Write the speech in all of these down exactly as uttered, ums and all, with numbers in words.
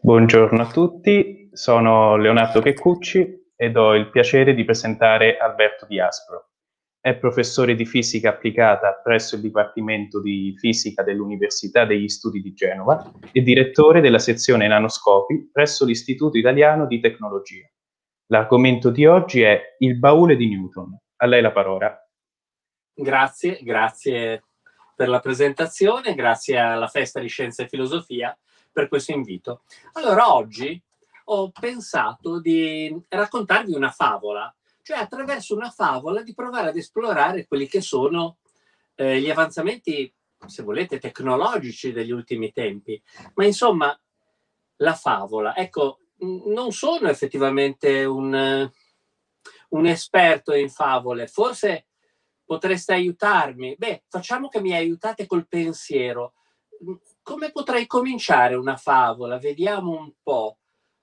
Buongiorno a tutti, sono Leonardo Checcucci ed ho il piacere di presentare Alberto Di Aspro. È professore di fisica applicata presso il Dipartimento di Fisica dell'Università degli Studi di Genova e direttore della sezione nanoscopi presso l'Istituto Italiano di Tecnologia. L'argomento di oggi è il baule di Newton. A lei la parola. Grazie, grazie per la presentazione, grazie alla Festa di Scienza e Filosofia per questo invito. Allora, oggi ho pensato di raccontarvi una favola, cioè attraverso una favola di provare ad esplorare quelli che sono eh, gli avanzamenti, se volete, tecnologici degli ultimi tempi. Ma insomma, la favola, ecco, non sono effettivamente un, un esperto in favole, forse potreste aiutarmi. Beh, facciamo che mi aiutate col pensiero. Come potrei cominciare una favola? Vediamo un po'.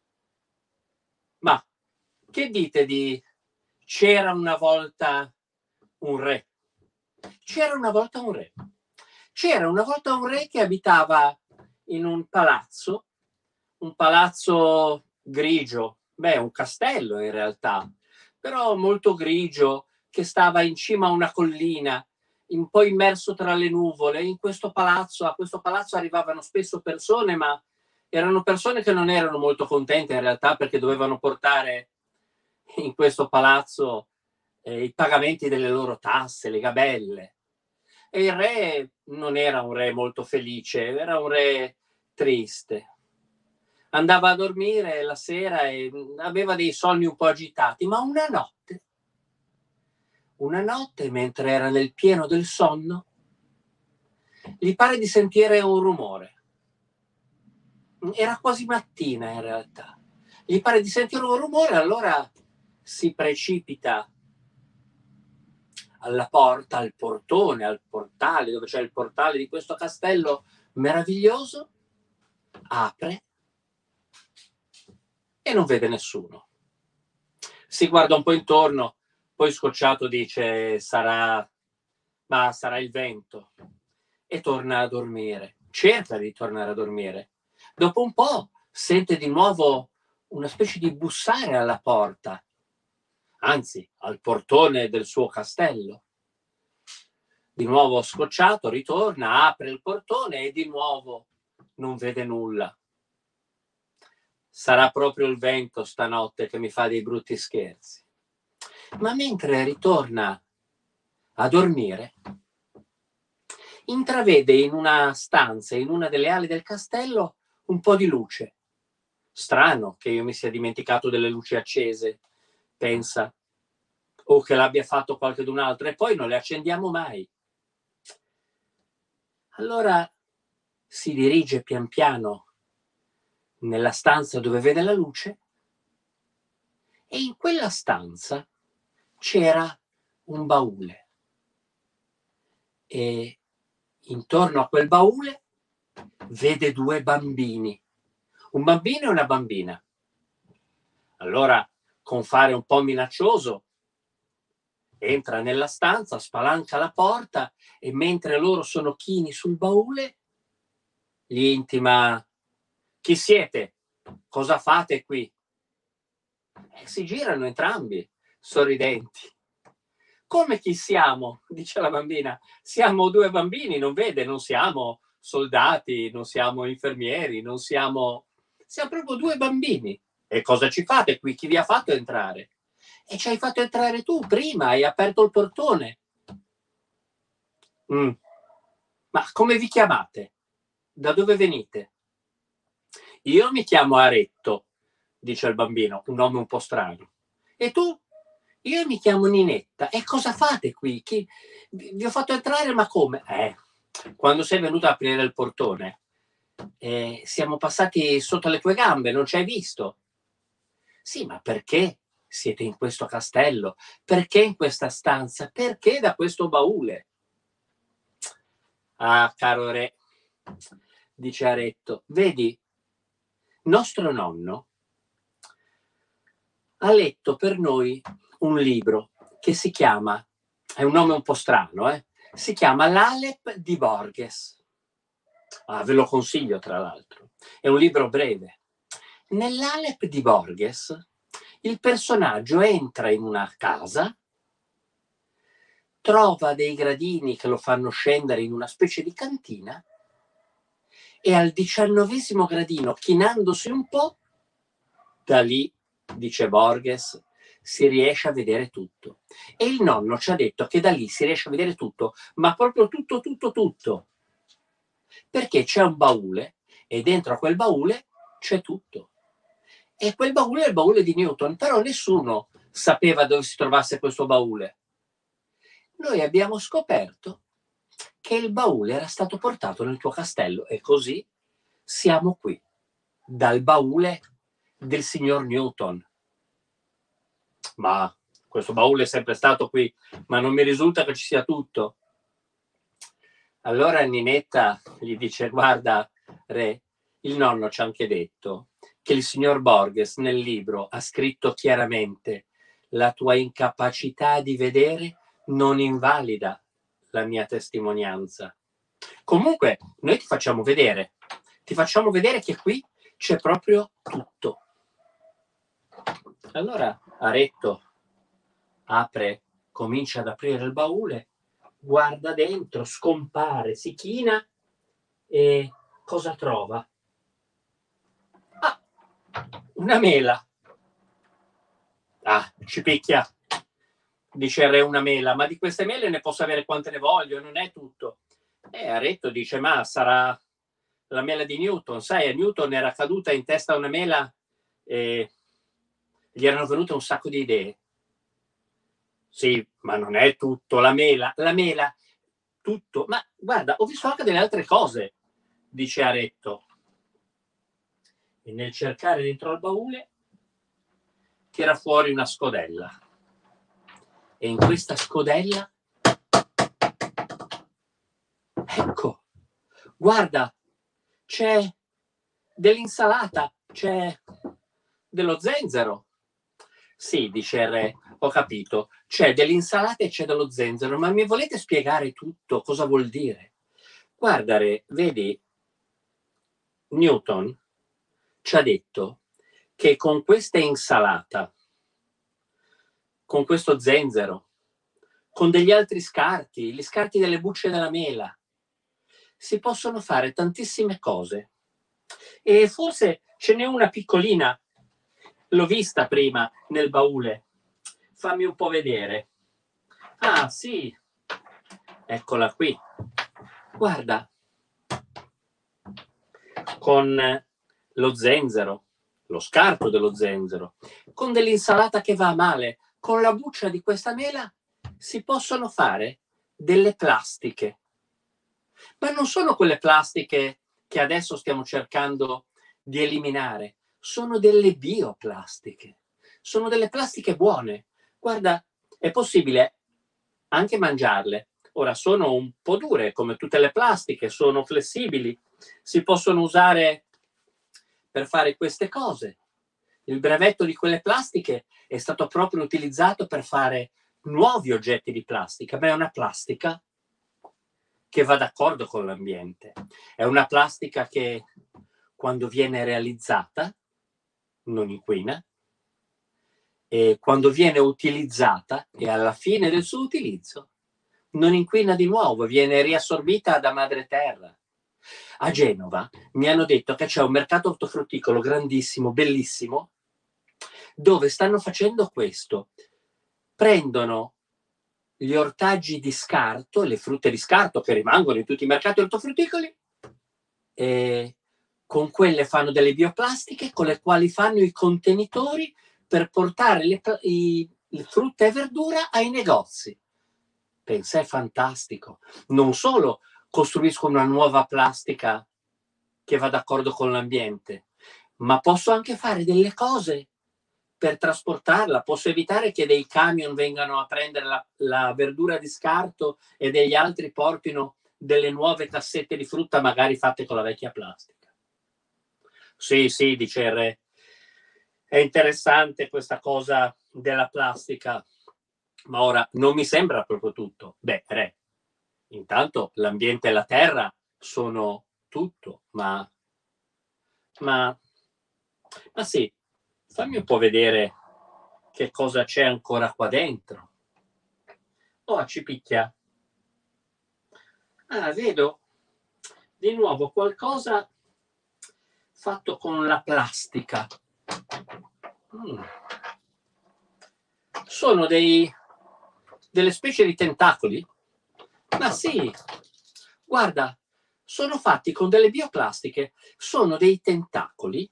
Ma che dite di c'era una volta un re? C'era una volta un re. C'era una volta un re che abitava in un palazzo, un palazzo grigio, beh, un castello in realtà, però molto grigio, che stava in cima a una collina, un po' immerso tra le nuvole. In questo palazzo, a questo palazzo arrivavano spesso persone, ma erano persone che non erano molto contente in realtà, perché dovevano portare in questo palazzo eh, i pagamenti delle loro tasse, le gabelle. E il re non era un re molto felice, era un re triste. Andava a dormire la sera e aveva dei sogni un po' agitati, ma una notte, una notte, mentre era nel pieno del sonno, gli pare di sentire un rumore. Era quasi mattina in realtà. Gli pare di sentire un rumore, allora si precipita alla porta, al portone, al portale, dove c'è il portale di questo castello meraviglioso, apre e non vede nessuno. Si guarda un po' intorno, poi scocciato dice sarà, ma sarà il vento, e torna a dormire. Cerca di tornare a dormire. Dopo un po' sente di nuovo una specie di bussare alla porta, anzi al portone del suo castello. Di nuovo scocciato, ritorna, apre il portone e di nuovo non vede nulla. Sarà proprio il vento stanotte che mi fa dei brutti scherzi. Ma mentre ritorna a dormire, intravede in una stanza, in una delle ali del castello, un po' di luce. Strano che io mi sia dimenticato delle luci accese, pensa, o che l'abbia fatto qualcun altro, e poi non le accendiamo mai. Allora si dirige pian piano nella stanza dove vede la luce, e in quella stanza c'era un baule. E intorno a quel baule vede due bambini, un bambino e una bambina. Allora, con fare un po' minaccioso, entra nella stanza, spalanca la porta e mentre loro sono chini sul baule, gli intima: chi siete? Cosa fate qui? E si girano entrambi, sorridenti. Come chi siamo? Dice la bambina. Siamo due bambini, non vede? Non siamo soldati, non siamo infermieri, non siamo... Siamo proprio due bambini. E cosa ci fate qui? Chi vi ha fatto entrare? E ci hai fatto entrare tu prima, hai aperto il portone. Mm. Ma come vi chiamate? Da dove venite? Io mi chiamo Aretto, dice il bambino, un nome un po' strano. E tu? Io mi chiamo Ninetta. E cosa fate qui? Chi... Vi ho fatto entrare, ma come? Eh, quando sei venuto a aprire il portone, eh, siamo passati sotto le tue gambe, non ci hai visto? Sì, ma perché siete in questo castello? Perché in questa stanza? Perché da questo baule? Ah, caro re, dice Aretto, vedi, nostro nonno ha letto per noi un libro che si chiama, è un nome un po' strano, eh? Si chiama L'Alep di Borges. Ah, ve lo consiglio, tra l'altro. È un libro breve. Nell'Alep di Borges il personaggio entra in una casa, trova dei gradini che lo fanno scendere in una specie di cantina e al diciannovesimo gradino, chinandosi un po', da lì, dice Borges, si riesce a vedere tutto. E il nonno ci ha detto che da lì si riesce a vedere tutto, ma proprio tutto, tutto, tutto. Perché c'è un baule e dentro a quel baule c'è tutto. E quel baule è il baule di Newton, però nessuno sapeva dove si trovasse questo baule. Noi abbiamo scoperto che il baule era stato portato nel tuo castello e così siamo qui, dal baule del signor Newton. Ma questo baule è sempre stato qui, ma non mi risulta che ci sia tutto. Allora Ninetta gli dice: guarda, re, il nonno ci ha anche detto che il signor Borges nel libro ha scritto chiaramente: la tua incapacità di vedere non invalida la mia testimonianza. Comunque, noi ti facciamo vedere, ti facciamo vedere che qui c'è proprio tutto. Allora Aretto apre, comincia ad aprire il baule, guarda dentro, scompare, si china e cosa trova? Ah, una mela. Ah, ci picchia, dice il re, una mela, ma di queste mele ne posso avere quante ne voglio, non è tutto. E Aretto dice: ma sarà la mela di Newton, sai, a Newton era caduta in testa una mela e gli erano venute un sacco di idee. Sì, ma non è tutto, la mela, la mela, tutto. Ma guarda, ho visto anche delle altre cose, dice Aretto. E nel cercare dentro al baule tira fuori una scodella. E in questa scodella, ecco, guarda, c'è dell'insalata, c'è dello zenzero. Sì, dice il re, ho capito, c'è dell'insalata e c'è dello zenzero, ma mi volete spiegare tutto? Cosa vuol dire? Guarda, re, vedi, Newton ci ha detto che con questa insalata, con questo zenzero, con degli altri scarti, gli scarti delle bucce della mela, si possono fare tantissime cose. E forse ce n'è una piccolina, l'ho vista prima nel baule. Fammi un po' vedere. Ah, sì, eccola qui. Guarda, con lo zenzero, lo scarto dello zenzero, con dell'insalata che va a male, con la buccia di questa mela si possono fare delle plastiche. Ma non sono quelle plastiche che adesso stiamo cercando di eliminare, sono delle bioplastiche, sono delle plastiche buone. Guarda, è possibile anche mangiarle. Ora sono un po' dure, come tutte le plastiche, sono flessibili, si possono usare per fare queste cose. Il brevetto di quelle plastiche è stato proprio utilizzato per fare nuovi oggetti di plastica, ma è una plastica che va d'accordo con l'ambiente. È una plastica che, quando viene realizzata, non inquina, e quando viene utilizzata e alla fine del suo utilizzo non inquina di nuovo, viene riassorbita da madre terra. A Genova mi hanno detto che c'è un mercato ortofrutticolo grandissimo, bellissimo, dove stanno facendo questo. Prendono gli ortaggi di scarto, le frutte di scarto che rimangono in tutti i mercati ortofrutticoli, e con quelle fanno delle bioplastiche con le quali fanno i contenitori per portare le, i, le frutta e verdura ai negozi. Pensa, è fantastico. Non solo costruiscono una nuova plastica che va d'accordo con l'ambiente, ma posso anche fare delle cose per trasportarla, posso evitare che dei camion vengano a prendere la, la verdura di scarto e degli altri portino delle nuove cassette di frutta magari fatte con la vecchia plastica. Sì, sì, dice il re, è interessante questa cosa della plastica, ma ora non mi sembra proprio tutto. Beh, re, intanto l'ambiente e la terra sono tutto, ma, ma Ma sì, fammi un po' vedere che cosa c'è ancora qua dentro. Oh, ci picchia. Ah, vedo di nuovo qualcosa fatto con la plastica. Mm. Sono dei, delle specie di tentacoli? Ma sì, guarda, sono fatti con delle bioplastiche. Sono dei tentacoli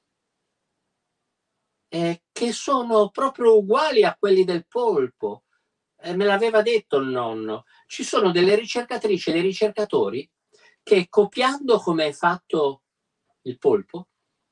eh, che sono proprio uguali a quelli del polpo. Eh, me l'aveva detto il nonno. Ci sono delle ricercatrici e dei ricercatori che, copiando come è fatto il polpo,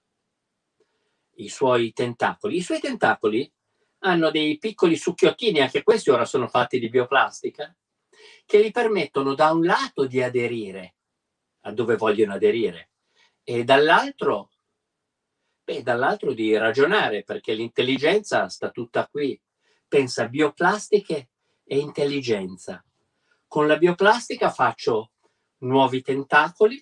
i suoi tentacoli, i suoi tentacoli hanno dei piccoli succhiottini, anche questi ora sono fatti di bioplastica, che gli permettono da un lato di aderire a dove vogliono aderire e dall'altro, beh, dall'altro di ragionare, perché l'intelligenza sta tutta qui. Pensa bioplastiche e intelligenza. Con la bioplastica faccio nuovi tentacoli,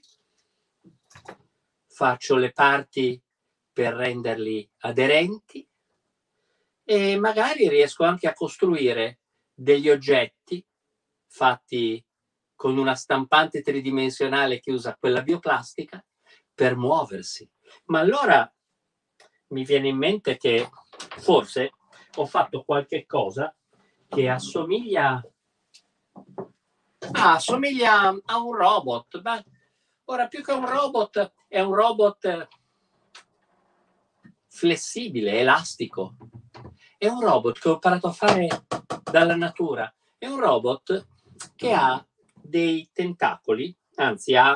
faccio le parti per renderli aderenti e magari riesco anche a costruire degli oggetti fatti con una stampante tridimensionale che usa quella bioplastica per muoversi. Ma allora mi viene in mente che forse ho fatto qualche cosa che assomiglia ah, assomiglia a un robot, ma ora più che un robot è un robot flessibile, elastico. È un robot che ho imparato a fare dalla natura. È un robot che ha dei tentacoli, anzi ha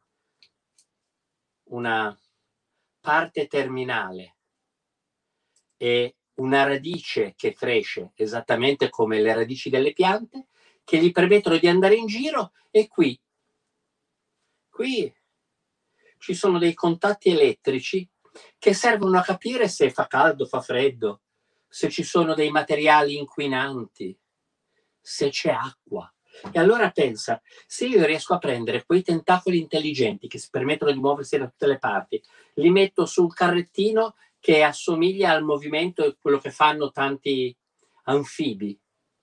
una parte terminale e una radice che cresce esattamente come le radici delle piante, che gli permettono di andare in giro, e qui, qui ci sono dei contatti elettrici che servono a capire se fa caldo, fa freddo, se ci sono dei materiali inquinanti, se c'è acqua. E allora pensa, se io riesco a prendere quei tentacoli intelligenti che si permettono di muoversi da tutte le parti, li metto sul carrettino che assomiglia al movimento e quello che fanno tanti anfibi.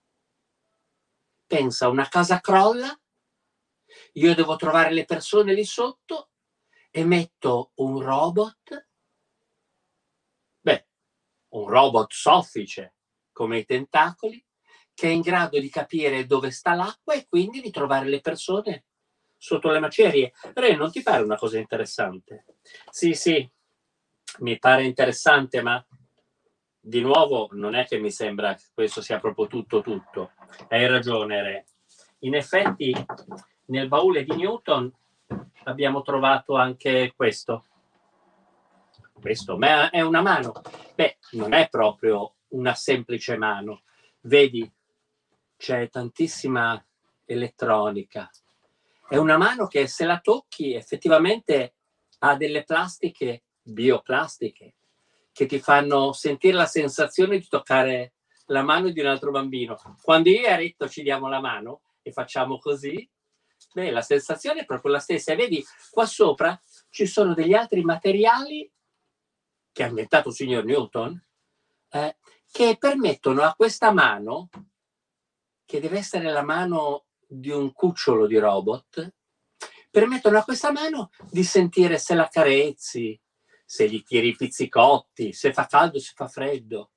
Pensa, una casa crolla, io devo trovare le persone lì sotto e metto un robot, beh, un robot soffice come i tentacoli, che è in grado di capire dove sta l'acqua e quindi di trovare le persone sotto le macerie. Re, non ti pare una cosa interessante? Sì, sì, mi pare interessante, ma di nuovo non è che mi sembra che questo sia proprio tutto tutto. Hai ragione, Re. In effetti nel baule di Newton abbiamo trovato anche questo. Questo, ma è una mano. Beh, non è proprio una semplice mano. Vedi, c'è tantissima elettronica. È una mano che, se la tocchi, effettivamente ha delle plastiche, bioplastiche, che ti fanno sentire la sensazione di toccare la mano di un altro bambino. Quando io e Aretto ci diamo la mano e facciamo così, beh, la sensazione è proprio la stessa. E vedi, qua sopra ci sono degli altri materiali che ha inventato il signor Newton, eh, che permettono a questa mano, che deve essere la mano di un cucciolo di robot, permettono a questa mano di sentire se la carezzi, se gli tiri i pizzicotti, se fa caldo, se fa freddo.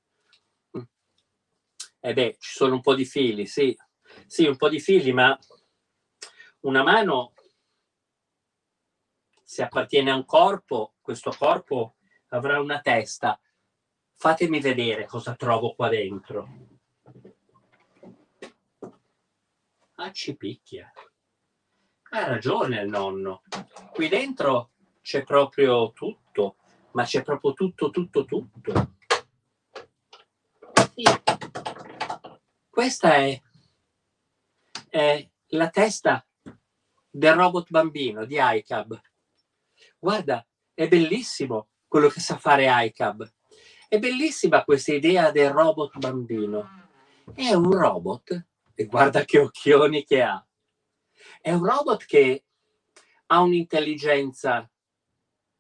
E beh, ci sono un po' di fili, sì, sì, un po' di fili, ma una mano, se appartiene a un corpo, questo corpo avrà una testa. Fatemi vedere cosa trovo qua dentro. Ah, ci picchia. Ha ragione il nonno. Qui dentro c'è proprio tutto, ma c'è proprio tutto, tutto, tutto. Sì. Questa è, è la testa del robot bambino di iCab. Guarda, è bellissimo quello che sa fare iCab. È bellissima questa idea del robot bambino. È un robot, e guarda che occhioni che ha. È un robot che ha un'intelligenza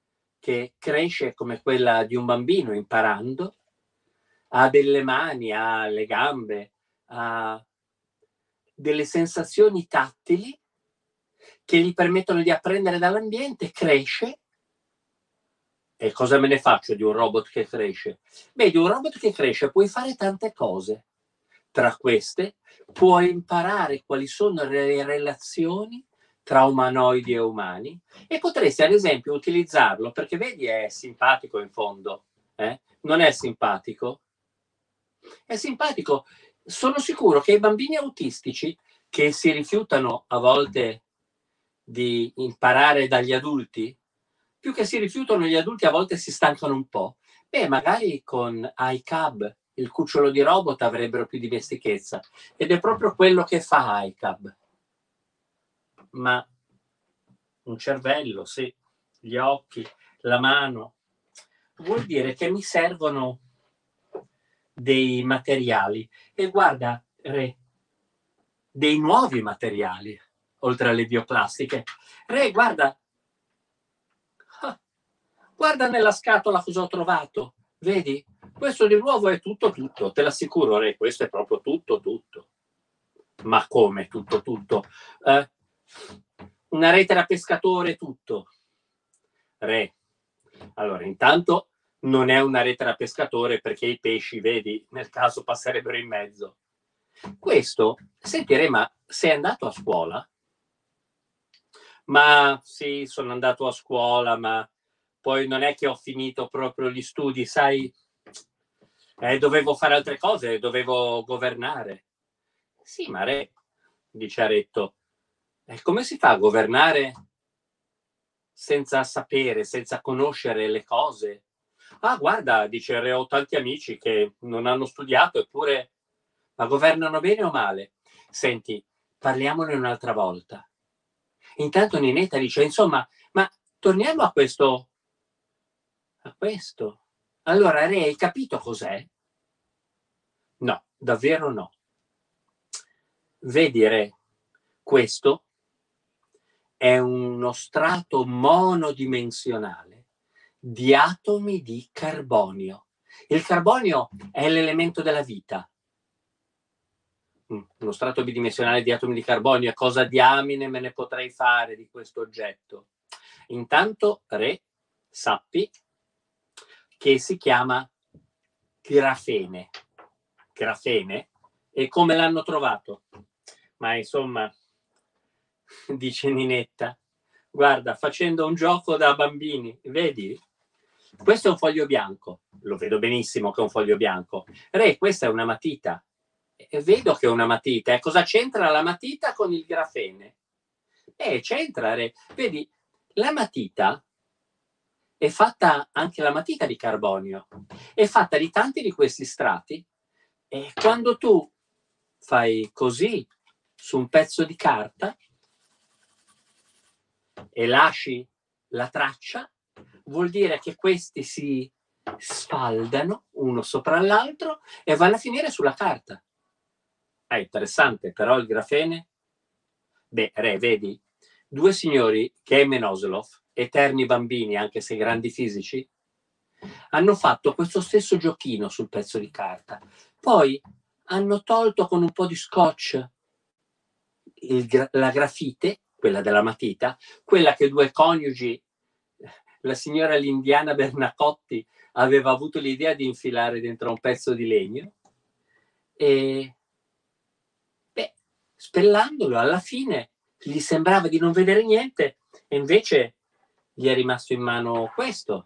che cresce come quella di un bambino imparando, ha delle mani, ha le gambe, ha delle sensazioni tattili che gli permettono di apprendere dall'ambiente, cresce. E cosa me ne faccio di un robot che cresce? Beh, di un robot che cresce puoi fare tante cose. Tra queste puoi imparare quali sono le relazioni tra umanoidi e umani e potresti ad esempio utilizzarlo, perché vedi è simpatico in fondo, eh? Non è simpatico? È simpatico. Sono sicuro che i bambini autistici che si rifiutano a volte di imparare dagli adulti, più che si rifiutano gli adulti a volte si stancano un po', beh magari con iCub, il cucciolo di robot, avrebbero più dimestichezza. Ed è proprio quello che fa iCub. Ma un cervello, sì, gli occhi, la mano, vuol dire che mi servono dei materiali. E guarda, Re, dei nuovi materiali, oltre alle bioplastiche. Re, guarda, ah, guarda nella scatola cosa ho trovato. Vedi? Questo di nuovo è tutto tutto, te l'assicuro, Re, questo è proprio tutto tutto. Ma come tutto tutto? Eh, una rete da pescatore, tutto. Re, allora intanto non è una rete da pescatore perché i pesci, vedi, nel caso passerebbero in mezzo. Questo, senti Re, ma sei andato a scuola? Ma sì, sono andato a scuola, ma poi non è che ho finito proprio gli studi, sai, eh, dovevo fare altre cose, dovevo governare. Sì, ma Re, dice Aretto, eh, come si fa a governare senza sapere, senza conoscere le cose? Ah, guarda, dice Re, ho tanti amici che non hanno studiato eppure ma governano bene o male? Senti, parliamone un'altra volta. Intanto Ninetta dice, insomma, ma torniamo a questo, a questo. Allora, Re, hai capito cos'è? No, davvero no. Vedi, Re, questo è uno strato monodimensionale di atomi di carbonio. Il carbonio è l'elemento della vita. Uno strato bidimensionale di atomi di carbonio, e cosa diamine me ne potrei fare di questo oggetto? Intanto, Re, sappi che si chiama grafene. Grafene? E come l'hanno trovato? Ma insomma, dice Ninetta, guarda, facendo un gioco da bambini, vedi? Questo è un foglio bianco, lo vedo benissimo che è un foglio bianco. Re, questa è una matita. E vedo che è una matita. E cosa c'entra la matita con il grafene? Eh, c'entra, Re. Vedi, la matita è fatta, anche la matita di carbonio, è fatta di tanti di questi strati e quando tu fai così su un pezzo di carta e lasci la traccia, vuol dire che questi si sfaldano uno sopra l'altro e vanno a finire sulla carta. È interessante, però il grafene? Beh, Re, vedi, due signori, Game e Noslov, eterni bambini, anche se grandi fisici, hanno fatto questo stesso giochino sul pezzo di carta. Poi hanno tolto con un po' di scotch il, la grafite, quella della matita, quella che due coniugi, la signora Lindiana Bernacotti, aveva avuto l'idea di infilare dentro un pezzo di legno e, beh, spellandolo, alla fine gli sembrava di non vedere niente e invece gli è rimasto in mano questo.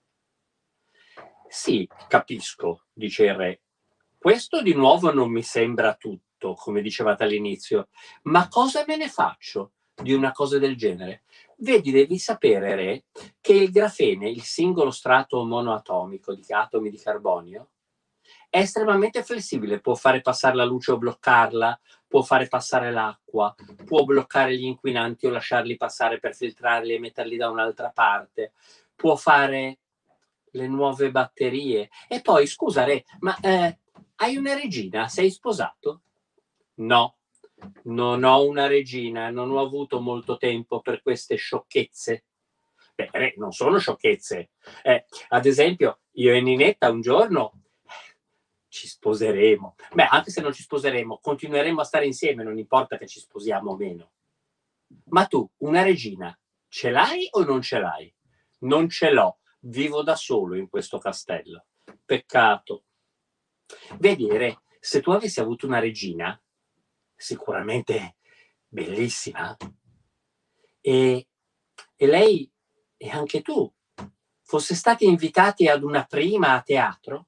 Sì, capisco, dice il Re. Questo di nuovo non mi sembra tutto, come dicevate all'inizio, ma cosa me ne faccio di una cosa del genere? Vedi, devi sapere, Re, che il grafene, il singolo strato monoatomico di atomi di carbonio, è estremamente flessibile, può fare passare la luce o bloccarla, può fare passare l'acqua, può bloccare gli inquinanti o lasciarli passare per filtrarli e metterli da un'altra parte, può fare le nuove batterie. E poi, scusa Re, ma eh, hai una regina? Sei sposato? No, non ho una regina, non ho avuto molto tempo per queste sciocchezze. Beh, non sono sciocchezze. Eh, ad esempio, io e Ninetta un giorno ci sposeremo. Beh, anche se non ci sposeremo, continueremo a stare insieme, non importa che ci sposiamo o meno. Ma tu, una regina, ce l'hai o non ce l'hai? Non ce l'ho, vivo da solo in questo castello. Peccato. Vedi, Re, se tu avessi avuto una regina, sicuramente bellissima, e, e lei e anche tu fosse stati invitati ad una prima a teatro,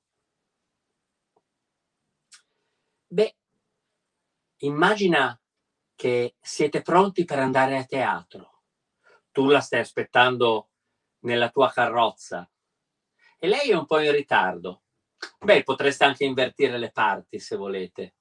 beh, immagina che siete pronti per andare a teatro. Tu la stai aspettando nella tua carrozza e lei è un po' in ritardo. Beh, potreste anche invertire le parti se volete.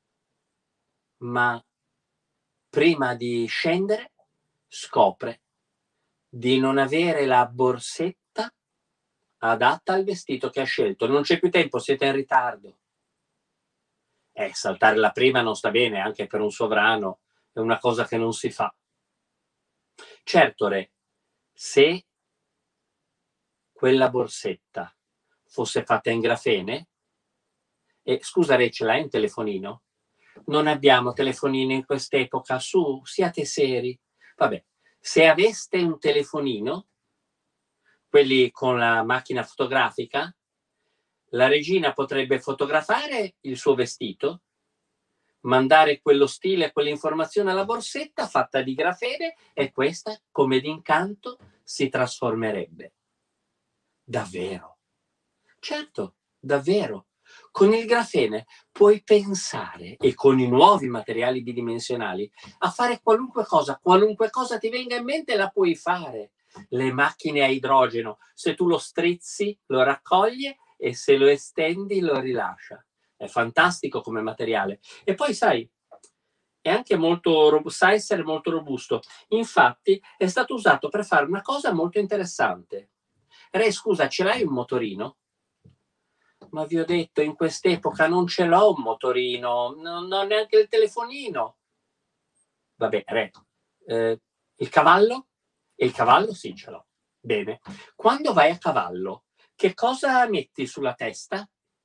Ma prima di scendere scopre di non avere la borsetta adatta al vestito che ha scelto. Non c'è più tempo, siete in ritardo. Eh, saltare la prima non sta bene, anche per un sovrano, è una cosa che non si fa. Certo, Re, se quella borsetta fosse fatta in grafene, e scusa Re, ce l'hai un telefonino? Non abbiamo telefonini in quest'epoca, su, siate seri. Vabbè, se aveste un telefonino, quelli con la macchina fotografica, la regina potrebbe fotografare il suo vestito, mandare quello stile, quell'informazione alla borsetta fatta di grafene e questa, come d'incanto, si trasformerebbe. Davvero? Certo, davvero. Con il grafene puoi pensare, e con i nuovi materiali bidimensionali, a fare qualunque cosa, qualunque cosa ti venga in mente la puoi fare. Le macchine a idrogeno, se tu lo strizzi, lo raccoglie e se lo estendi, lo rilascia. È fantastico come materiale. E poi, sai, è anche molto, sa essere molto robusto. Infatti, è stato usato per fare una cosa molto interessante. Re, scusa, ce l'hai un motorino? Ma vi ho detto, in quest'epoca non ce l'ho un motorino, non ho neanche il telefonino. Vabbè, Re, eh, il cavallo? Il cavallo sì, ce l'ho. Bene. Quando vai a cavallo, che cosa metti sulla testa?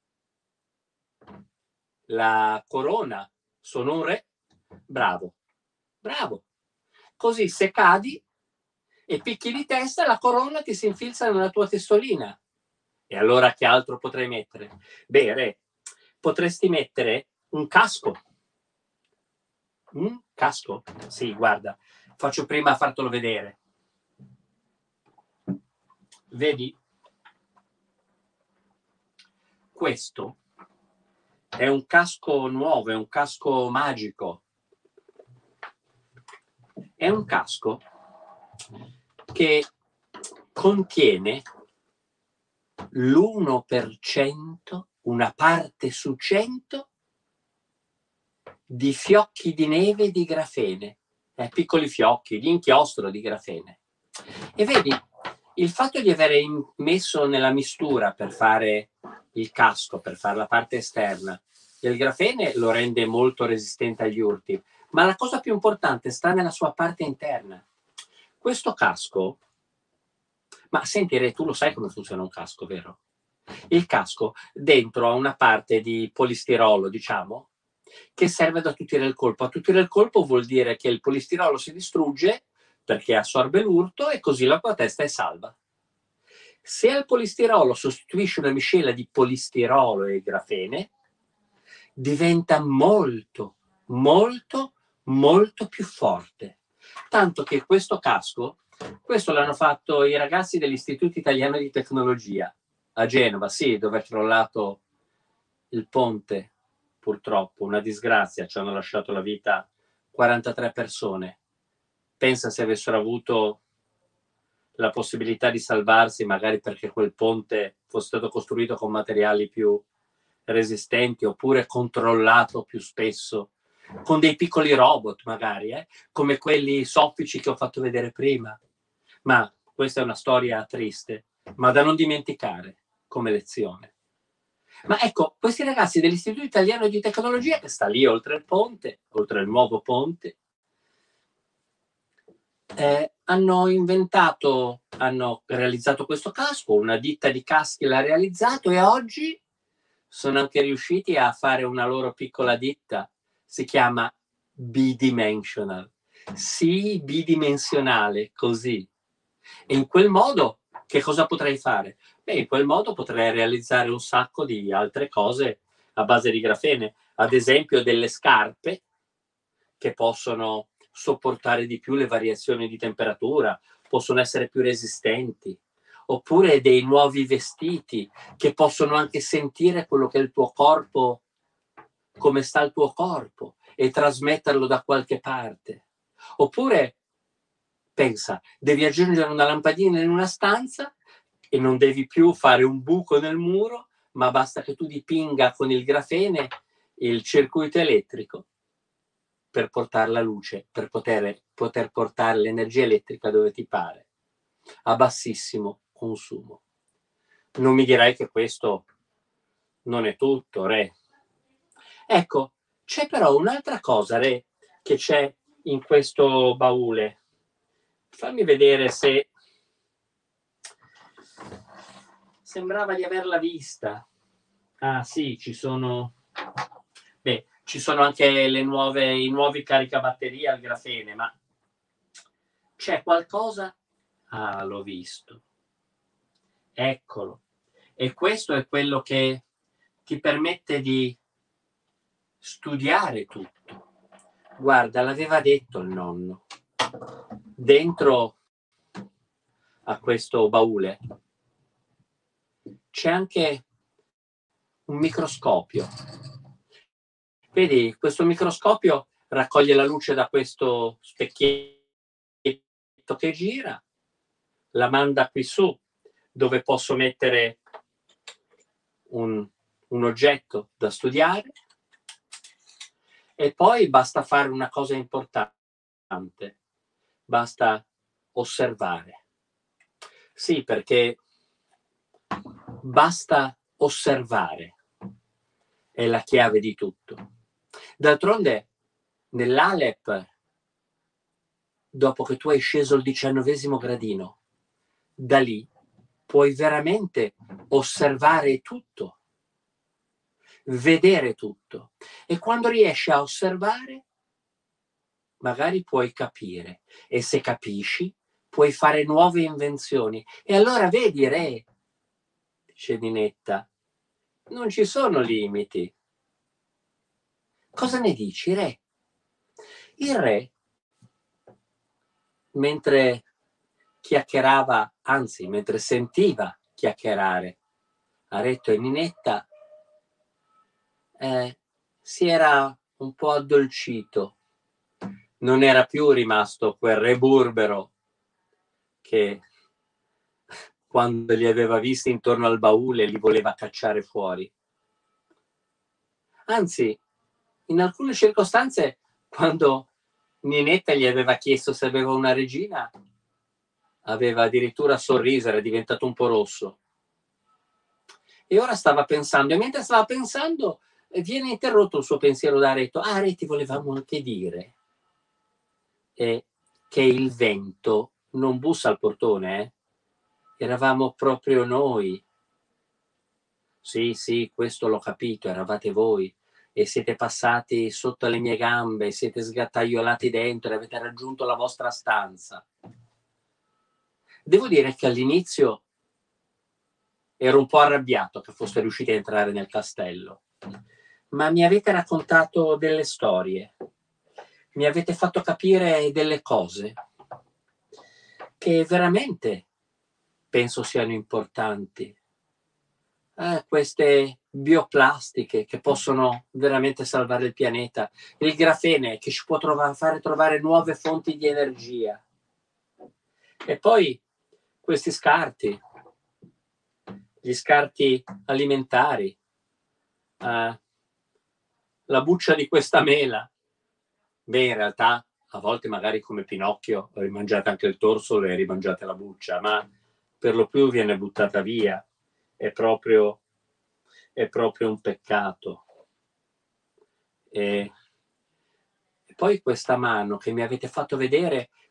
La corona. Sono un re? Bravo. Bravo. Così se cadi e picchi di testa, la corona ti si infilza nella tua testolina. E allora che altro potrei mettere? Beh, Re, potresti mettere un casco. Un casco? Sì, guarda, faccio prima a fartelo vedere. Vedi? Questo è un casco nuovo, è un casco magico. È un casco che contiene l'uno per cento, una parte su cento, di fiocchi di neve di grafene, eh, piccoli fiocchi di inchiostro di grafene. E vedi, il fatto di avere messo nella mistura per fare il casco, per fare la parte esterna, del grafene lo rende molto resistente agli urti, ma la cosa più importante sta nella sua parte interna. Questo casco, ma senti Re, tu lo sai come funziona un casco, vero? Il casco dentro ha una parte di polistirolo, diciamo, che serve ad attutire il colpo. Attutire il colpo vuol dire che il polistirolo si distrugge perché assorbe l'urto e così la tua testa è salva. Se al polistirolo sostituisci una miscela di polistirolo e grafene, diventa molto, molto, molto più forte. Tanto che questo casco, questo l'hanno fatto i ragazzi dell'Istituto Italiano di Tecnologia a Genova, sì, dove è crollato il ponte, purtroppo, una disgrazia, ci hanno lasciato la vita quarantatré persone. Pensa se avessero avuto la possibilità di salvarsi, magari perché quel ponte fosse stato costruito con materiali più resistenti oppure controllato più spesso, con dei piccoli robot magari, eh? Come quelli soffici che ho fatto vedere prima. Ma questa è una storia triste, ma da non dimenticare come lezione. Ma ecco, questi ragazzi dell'Istituto Italiano di Tecnologia, che sta lì oltre il ponte, oltre il nuovo ponte, eh, hanno inventato, hanno realizzato questo casco, una ditta di caschi l'ha realizzato e oggi sono anche riusciti a fare una loro piccola ditta, si chiama bidimensional, sì, bidimensionale, così. E in quel modo che cosa potrei fare? Beh, in quel modo potrei realizzare un sacco di altre cose a base di grafene, ad esempio delle scarpe che possono sopportare di più le variazioni di temperatura, possono essere più resistenti, oppure dei nuovi vestiti che possono anche sentire quello che è il tuo corpo, come sta il tuo corpo e trasmetterlo da qualche parte. Oppure, pensa, devi aggiungere una lampadina in una stanza e non devi più fare un buco nel muro, ma basta che tu dipinga con il grafene il circuito elettrico per portare la luce, per poter, poter portare l'energia elettrica dove ti pare, a bassissimo consumo. Non mi dirai che questo non è tutto, Re. Ecco, c'è però un'altra cosa, Re, che c'è in questo baule. Fammi vedere se... Sembrava di averla vista. Ah sì, ci sono... Beh, ci sono anche le nuove, i nuovi caricabatterie al grafene, ma c'è qualcosa? Ah, l'ho visto. Eccolo. E questo è quello che ti permette di studiare tutto. Guarda, l'aveva detto il nonno. Dentro a questo baule c'è anche un microscopio. Vedi, questo microscopio raccoglie la luce da questo specchietto che gira, la manda qui su, dove posso mettere un, un oggetto da studiare, e poi basta fare una cosa importante, basta osservare. Sì, perché basta osservare, è la chiave di tutto. D'altronde, nell'Alep, dopo che tu hai sceso il diciannovesimo gradino, da lì puoi veramente osservare tutto, vedere tutto. E quando riesci a osservare, magari puoi capire. E se capisci, puoi fare nuove invenzioni. E allora vedi, Re, dice Ninetta, non ci sono limiti. Cosa ne dici, Re? Il Re, mentre chiacchierava, anzi, mentre sentiva chiacchierare Aretto e Ninetta, eh, si era un po' addolcito. Non era più rimasto quel re burbero che quando li aveva visti intorno al baule li voleva cacciare fuori. Anzi, in alcune circostanze, quando Ninetta gli aveva chiesto se aveva una regina, aveva addirittura sorriso, era diventato un po' rosso. E ora stava pensando, e mentre stava pensando viene interrotto il suo pensiero da Aretto. Ah, Re, ti volevamo anche dire eh, che il vento non bussa al portone, eh? Eravamo proprio noi. Sì, sì, questo l'ho capito, eravate voi. E siete passati sotto le mie gambe, siete sgattaiolati dentro e avete raggiunto la vostra stanza. Devo dire che all'inizio ero un po' arrabbiato che foste riusciti a entrare nel castello, ma mi avete raccontato delle storie, mi avete fatto capire delle cose che veramente penso siano importanti. Eh, queste bioplastiche che possono veramente salvare il pianeta, il grafene che ci può trovare, fare trovare nuove fonti di energia, e poi questi scarti, gli scarti alimentari, eh, la buccia di questa mela. Beh, in realtà a volte magari come Pinocchio rimangiate anche il torso e rimangiate la buccia, ma per lo più viene buttata via. È proprio, è proprio un peccato. E, e poi questa mano che mi avete fatto vedere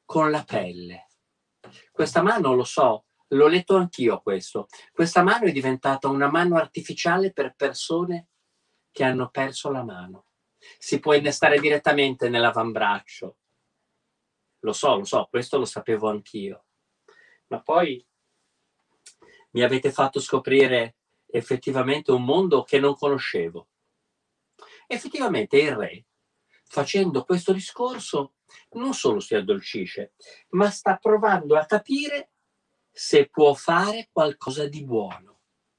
con la pelle. Questa mano, lo so, l'ho letto anch'io questo, questa mano è diventata una mano artificiale per persone che hanno perso la mano. Si può innestare direttamente nell'avambraccio. Lo so, lo so, questo lo sapevo anch'io. Ma poi mi avete fatto scoprire effettivamente un mondo che non conoscevo. Effettivamente il re, facendo questo discorso, non solo si addolcisce, ma sta provando a capire se può fare qualcosa di buono.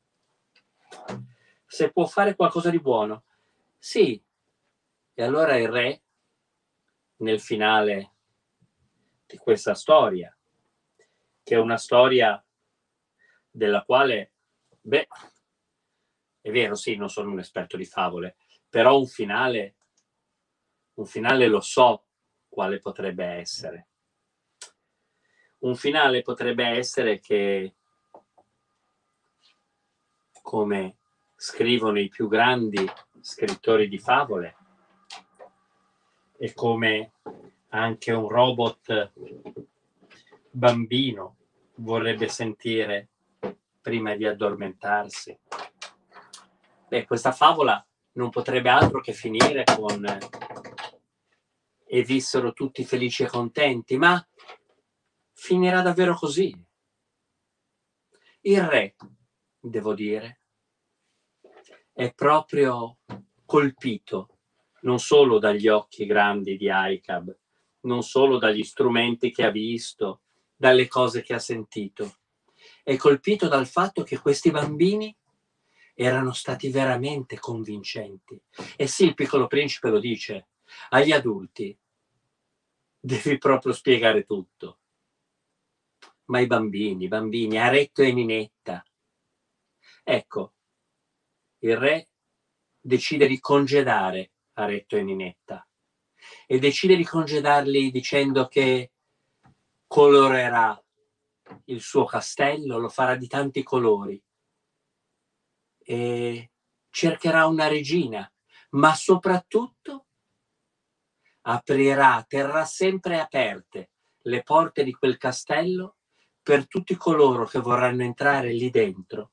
Se può fare qualcosa di buono. Sì. E allora il re, nel finale di questa storia, che è una storia della quale, beh, è vero, sì, non sono un esperto di favole, però un finale, un finale lo so quale potrebbe essere. Un finale potrebbe essere che, come scrivono i più grandi scrittori di favole, e come anche un robot bambino vorrebbe sentire prima di addormentarsi. Beh, questa favola non potrebbe altro che finire con e vissero tutti felici e contenti, ma finirà davvero così. Il re, devo dire, è proprio colpito non solo dagli occhi grandi di Aikab, non solo dagli strumenti che ha visto, dalle cose che ha sentito. È colpito dal fatto che questi bambini erano stati veramente convincenti. E sì, il Piccolo Principe lo dice, agli adulti devi proprio spiegare tutto. Ma i bambini, i bambini, Aretto e Ninetta. Ecco, il re decide di congedare Aretto e Ninetta e decide di congedarli dicendo che colorerà il suo castello, lo farà di tanti colori e cercherà una regina, ma soprattutto aprirà, terrà sempre aperte le porte di quel castello per tutti coloro che vorranno entrare lì dentro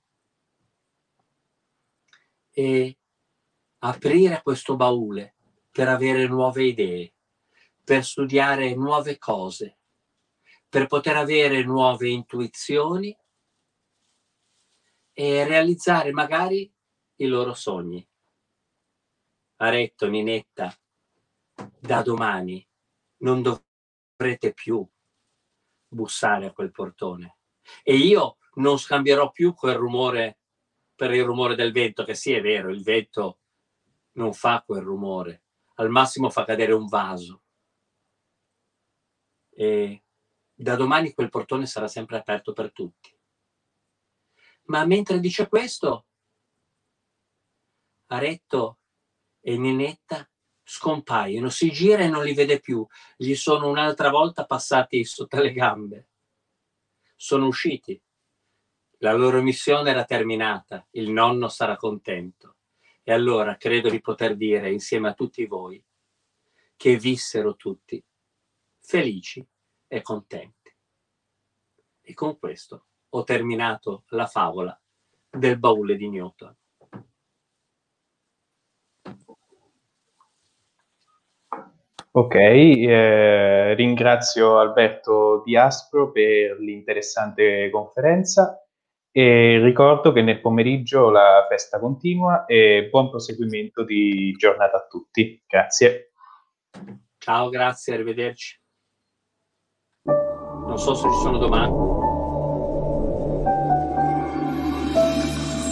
e aprire questo baule per avere nuove idee, per studiare nuove cose, per poter avere nuove intuizioni e realizzare magari i loro sogni. Aretto, Ninetta, da domani non dovrete più bussare a quel portone e io non scambierò più quel rumore per il rumore del vento, che sì, è vero, il vento non fa quel rumore, al massimo fa cadere un vaso. E da domani quel portone sarà sempre aperto per tutti. Ma mentre dice questo, Aretto e Ninetta scompaiono, si gira e non li vede più. Gli sono un'altra volta passati sotto le gambe. Sono usciti. La loro missione era terminata. Il nonno sarà contento. E allora credo di poter dire insieme a tutti voi che vissero tutti felici e contenti. E con questo ho terminato la favola del baule di Newton. Ok, eh, ringrazio Alberto Di Aspro per l'interessante conferenza e ricordo che nel pomeriggio la festa continua e buon proseguimento di giornata a tutti. Grazie. Ciao, grazie, arrivederci. Non so se ci sono domande.